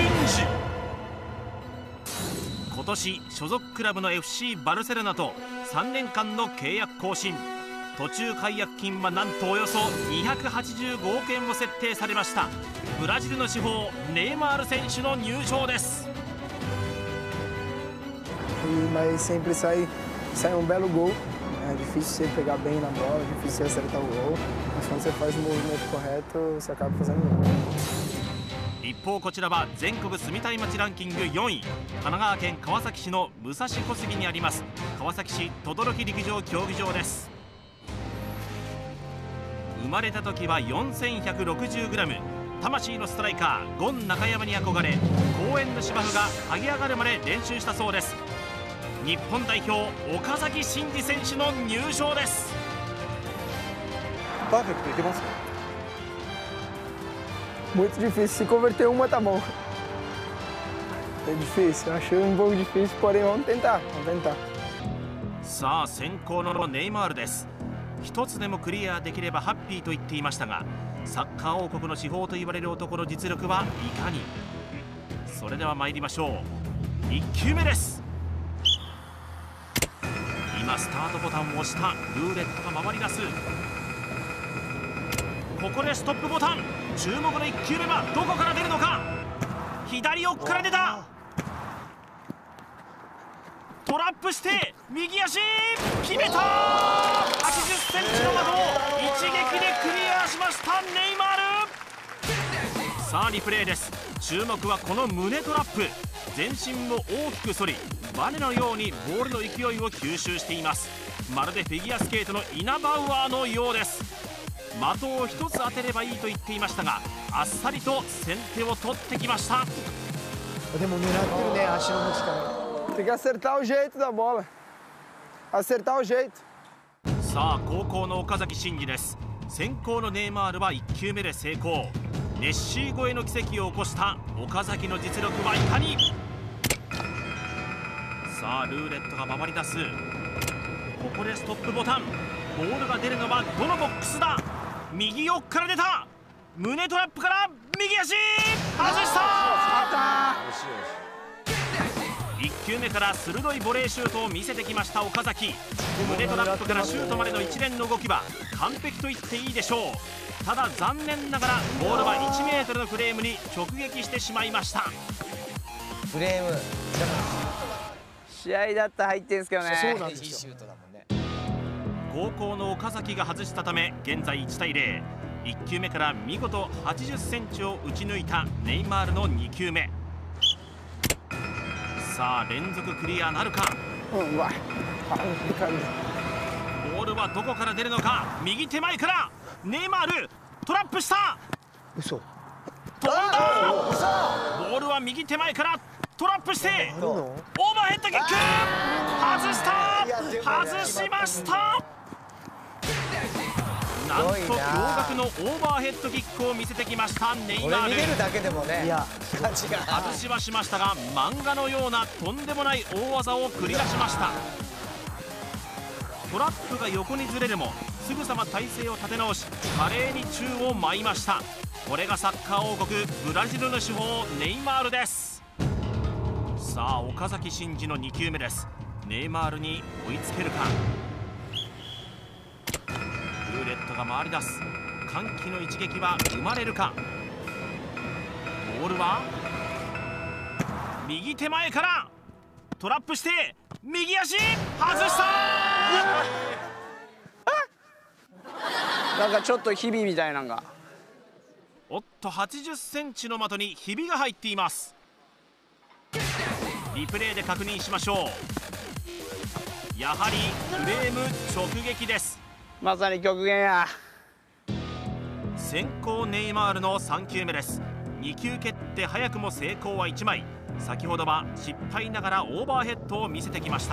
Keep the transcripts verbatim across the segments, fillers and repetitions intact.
真嗣。今年所属クラブの エフシー バルセロナとさんねんかんの契約更新。途中解約金はなんとおよそにひゃくはちじゅうごおくえんを設定されました。ブラジルの至宝ネイマール選手の入場です。 Mas sempre sai, sai um belo gol. É difícil você pegar bem na bola, é difícil você acertar o gol. Mas quando você faz o movimento correto, você acaba fazendo gol. 一方こちらは全国住みたい街ランキングよんい、神奈川県川崎市の武蔵小杉にあります川崎市等々力陸上競技場です。生まれた時は よんせんひゃくろくじゅうグラム、 魂のストライカーゴン中山に憧れ、公園の芝生が剥ぎ上がるまで練習したそうです。日本代表岡崎慎司選手の入場です。 パーフェクトいけますか？ Muito difícil, se converter uma tá bom. É difícil, achei um pouco difícil, porém vamos tentar, vamos tentar. さあ先行のネイマールです。一つでもクリアできればハッピーと言っていましたが、サッカー王国の至宝と言われる男の実力はいかに。それでは参りましょう。いっきゅうめです。今スタートボタンを押したルーレットが回り出す。ここでストップボタン。注目のいっきゅうめはどこから出るのか。左奥から出た。トラップして右足決めた。はちじゅっセンチの的を一撃でクリアしましたネイマール。さあリプレイです。注目はこの胸トラップ。全身を大きく反り、バネのようにボールの勢いを吸収しています。まるでフィギュアスケートのイナバウアーのようです。的を一つ当てればいいと言っていましたが、あっさりと先手を取ってきました。 でも狙ってるね、足の持ち方。 Tem que acertar o jeito da bola. Acertar o jeito. さあ後攻の岡崎慎司です。先攻のネイマールはいっきゅうめで成功。ネッシー超えの奇跡を起こした岡崎の実力はいかに。さあルーレットが回り出す。ここでストップボタン。ボールが出るのはどのボックスだ。右奥から出た。胸トラップから右足外した。いっきゅうめから鋭いボレーシュートを見せてきました岡崎。胸トラップからシュートまでの一連の動きは完璧と言っていいでしょう。ただ残念ながらボールはいちメートルのフレームに直撃してしまいました。 フレーム試合だったら入ってんすけどね。 そうなんですよ。 後攻の岡崎が外したため現在いちたいゼロ。いっきゅうめから見事はちじゅっセンチを打ち抜いたネイマールのにきゅうめ。さあ連続クリアなるか。ボールはどこから出るのか。右手前からネイマールトラップした。 嘘。 飛んだ。ボールは右手前からトラップしてオーバーヘッドキック外した。外しました。なんと驚愕のオーバーヘッドキックを見せてきましたネイマール。 見れるだけでもね、感じが外しはしましたが、漫画のようなとんでもない大技を繰り出しました。トラップが横にずれるもすぐさま体勢を立て直し、華麗に宙を舞いました。これがサッカー王国ブラジルの至宝ネイマールです。さあ岡崎慎司のにきゅうめです。ネイマールに追いつけるか。ルーレットが回り出す。歓喜の一撃は生まれるか。ボールは右手前からトラップして右足外した。 なんかちょっとひびみたいなのが。 おっとはちじゅっセンチの的にひびが入っています。リプレイで確認しましょう。やはりフレーム直撃です。 まさに極限や。 先行ネイマールのさんきゅうめです。にきゅう蹴って早くも成功はいちまい。先ほどは失敗ながらオーバーヘッドを見せてきました。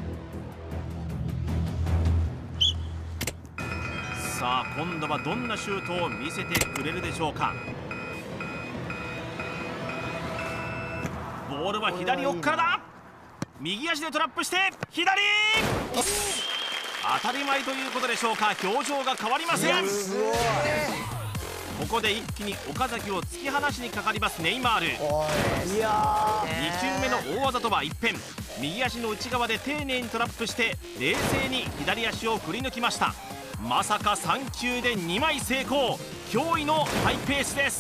さあ今度はどんなシュートを見せてくれるでしょうか。ボールは左奥からだ。右足でトラップして左当たり前ということでしょうか。表情が変わりません。 ここで一気に岡崎を突き放しにかかりますネイマール。 いやに球目の大技とは一変、右足の内側で丁寧にトラップして冷静に左足を振り抜きました。まさかさん球でにまい成功、驚異のハイペースです。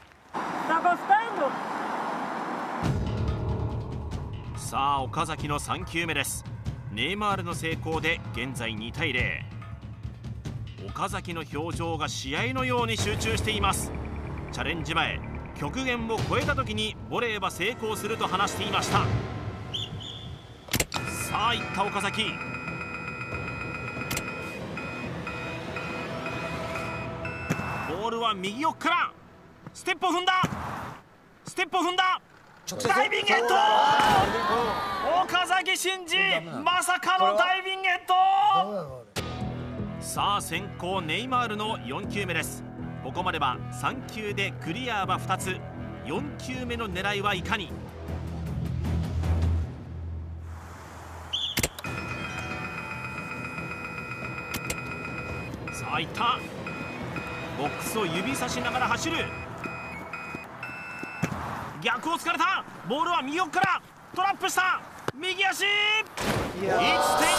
さあ岡崎のさん球目です。ネイマールの成功で現在にたいゼロ。岡崎の表情が試合のように集中しています。チャレンジ前、極限を超えた時にボレーは成功すると話していました。さあいった岡崎、ボールは右奥からステップを踏んだ、ステップを踏んだ、ダイビングヘッド、岡崎慎司まさかのダイビングヘッド。さあ先行ネイマールのよん球目です。ここまではさん球でクリアはふたつ、よん球目の狙いはいかに。さあいった、ボックスを指さしながら走る、逆を突かれた、ボールは右奥からトラップした、右足 いってんごメートル ど真ん中を打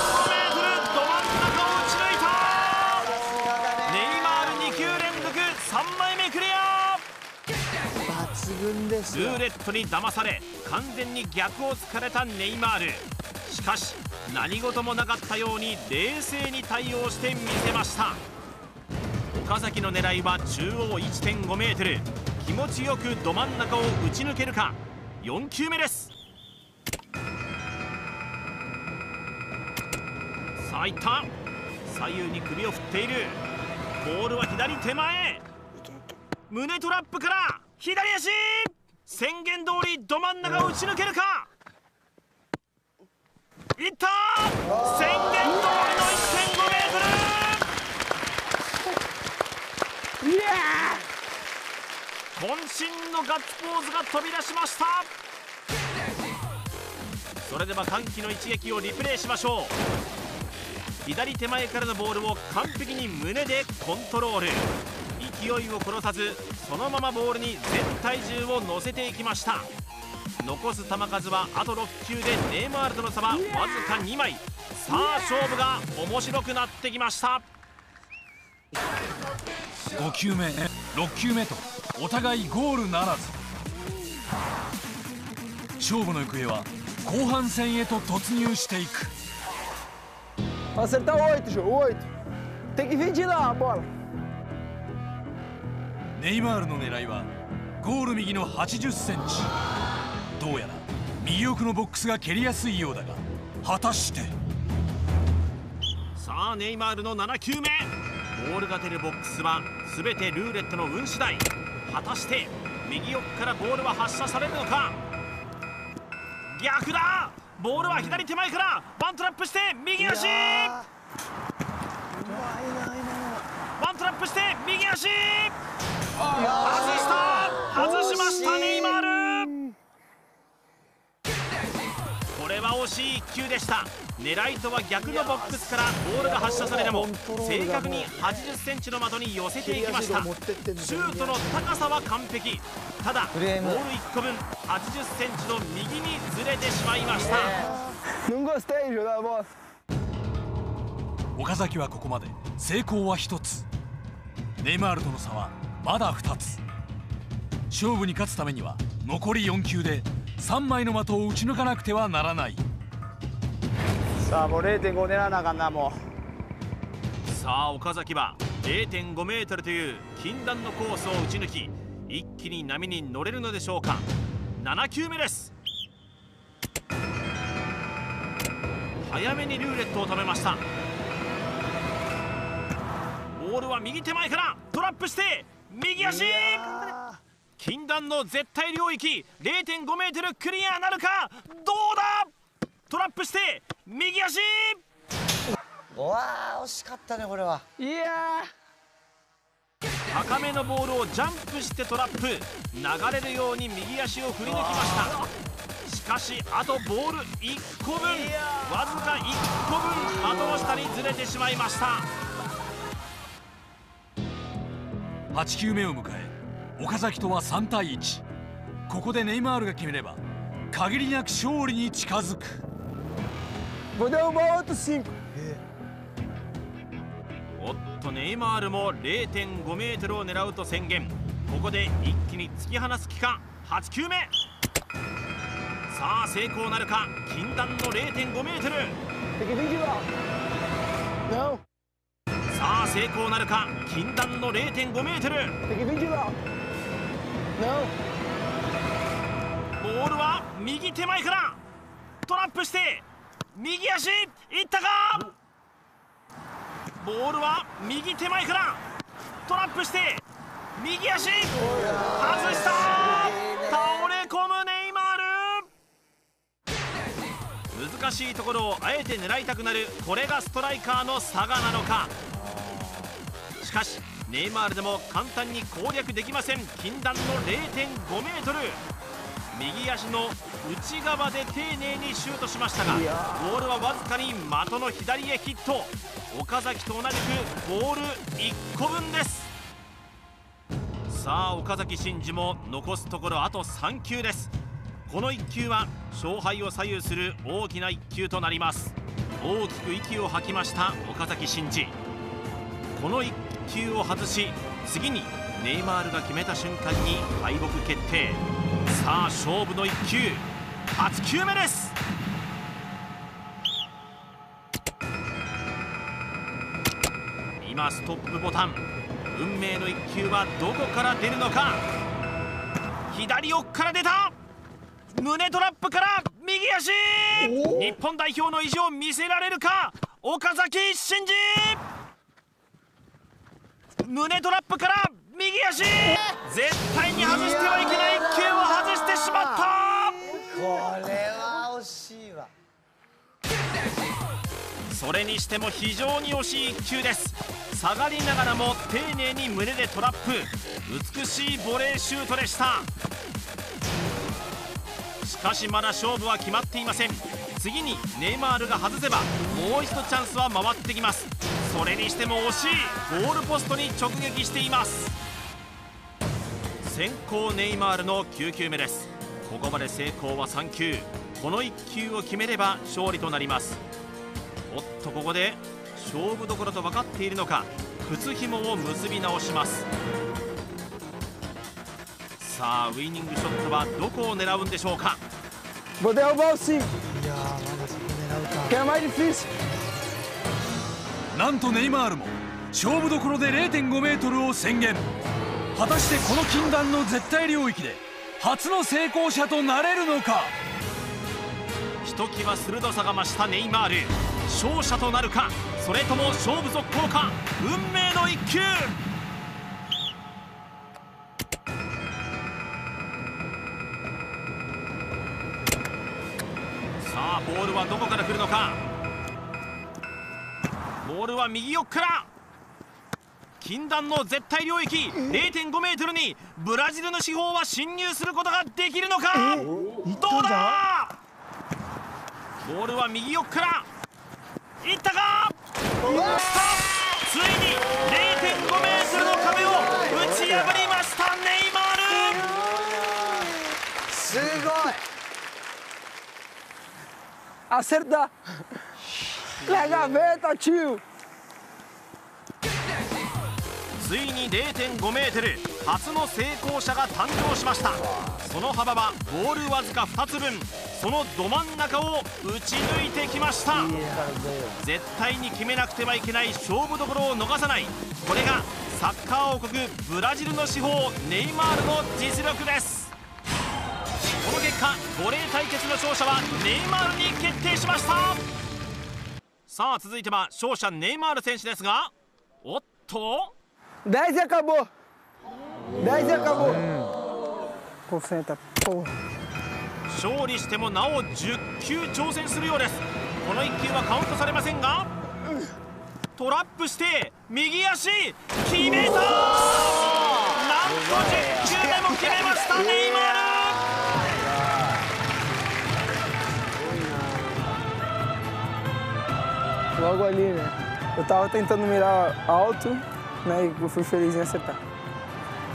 ち抜いた。ネイマールに球連続さんまいめクリア。 抜群ですよ。 ルーレットに騙され完全に逆を突かれたネイマール。しかし何事もなかったように冷静に対応してみせました。岡崎の狙いは中央 いってんごメートル、気持ちよくど真ん中を打ち抜けるか。よん球目です。さあいった、左右に首を振っている、ボールは左手前、胸トラップから左足、宣言通りど真ん中を打ち抜けるか。いった、宣言通りの いってんごメートル。いやー、渾身のガッツポーズが飛び出しました。それでは歓喜の一撃をリプレイしましょう。左手前からのボールを完璧に胸でコントロール、勢いを殺さずそのままボールに全体重を乗せていきました。残す球数はあとろっ球でネイマールとの差はわずかにまい。さあ勝負が面白くなってきました。 ご球目ろっ球目とお互いゴールならず、勝負の行方は後半戦へと突入していく。 Acertar oito, Jô, oito. Tem que vir de lá a bola. ネイマールの狙いはゴール右のはちじゅっセンチ。どうやら右奥のボックスが蹴りやすいようだが、果たして。 さあネイマールのなな球目、ボールが出るボックスは全てルーレットの運次第。果たして右奥からボールは発射されるのか。逆だ、ボールは左手前からワントラップして右足、ワントラップして右足、外した、外しましたネイマール。これは惜しいいっ球でした。狙いとは逆のボックスからボールが発射されても正確にはちじゅっセンチの的に寄せていきました。シュートの高さは完璧、ただボールいっこぶんはちじゅっセンチの右にずれてしまいました。 岡崎はここまで成功はひとつ、ネイマールとの差はまだふたつ。勝負に勝つためには残りよん球でさんまいの的を打ち抜かなくてはならない。 さあもう れいてんご 狙わなあかんな。もうさあ岡崎は れいてんごメートルという禁断のコースを打ち抜き一気に波に乗れるのでしょうか。なな球目です。早めにルーレットを止めました。ボールは右手前からトラップして右足、禁断の絶対領域 れいてんごメートルクリアなるか。どうだ、トラップして右足、 うわー惜しかったねこれは。 いや高めのボールをジャンプしてトラップ、流れるように右足を振り抜きました。しかしあとボールいっこぶん、わずかいっこぶん的の下にずれてしまいました。 はち球目を迎え岡崎とはさんたいいち。ここでネイマールが決めれば限りなく勝利に近づく。 Vou derrubar outro cinco。 おっとネイマールも れいてんごメートルを狙うと宣言。ここで一気に突き放す気か。はち球目、さあ成功なるか。禁断の れいてんごメートル。 Tem que vir de lá. Não. さあ成功なるか。禁断の れいてんごメートル。 Tem que vir de lá. Não. ボールは右手前からトラップして右足いったか。ボールは右手前からトラップして右足外した。倒れ込むネイマール。難しいところをあえて狙いたくなる、これがストライカーの差がなのか。しかしネイマールでも簡単に攻略できません。禁断の れいてんごメートル。右足の内側で丁寧にシュートしましたが、ボールはわずかに的の左へヒット。岡崎と同じくボールいっこぶんです。さあ岡崎慎司も残すところあとさん球です。このいっ球は勝敗を左右する大きないっ球となります。大きく息を吐きました岡崎慎司。このいっ球を外し次にネイマールが決めた瞬間に敗北決定。さあ勝負のいっ球、はち球目です。今ストップボタン。運命のいっ球はどこから出るのか。左奥から出た。胸トラップから右足。日本代表の意地を見せられるか岡崎慎司。胸トラップから右足。絶対に外してはいけないいっ球を外してしまった。 これは惜しいわ。 それにしても非常に惜しいいっ球です。下がりながらも丁寧に胸でトラップ。美しいボレーシュートでした。しかしまだ勝負は決まっていません。次にネイマールが外せばもう一度チャンスは回ってきます。それにしても惜しい。ゴールポストに直撃しています。先行ネイマールのきゅう球目です。ここまで成功はさん球。このいっ球を決めれば勝利となります。おっとここで勝負どころと分かっているのか靴紐を結び直します。さあウイニングショットはどこを狙うんでしょうか。 Vou derrubar o cinco. いやー、まだそこ狙うか。 Que é mais difícil. なんとネイマールも勝負どころで れいてんごメートルを宣言。果たしてこの禁断の絶対領域で初の成功者となれるのか。 ひときわ鋭さが増したネイマール。勝者となるか、それとも勝負続行か。運命のいっ球。さあボールはどこから来るのか。ボールは右奥から。禁断の絶対領域 れいてんごメートルにブラジルの至宝は侵入することができるのか。どうだ。ボールは右奥からいったか。ついに れいてんごメートルの壁を打ち破りましたネイマール。 すごい。 Acertar. Na gaveta, tio. ついに れいてんごメートル初の成功者が誕生しました。その幅はボールわずかふたつぶん。そのど真ん中を打ち抜いてきました。絶対に決めなくてはいけない勝負どころを逃さない、これがサッカー王国ブラジルの至宝ネイマールの実力です。この結果ボレー対決の勝者はネイマールに決定しました。さあ続いては勝者ネイマール選手ですが、おっと dez e acabou. dez e acabou. Concentra, porra. 勝利してもなおじゅっ球挑戦するようです。このいっ球はカウントされませんが、トラップして右足決めた。なんとじゅっ球目も決めましたネイマール。 Logo ali, né? Eu tava tentando mirar alto, né? E eu fui feliz em acertar.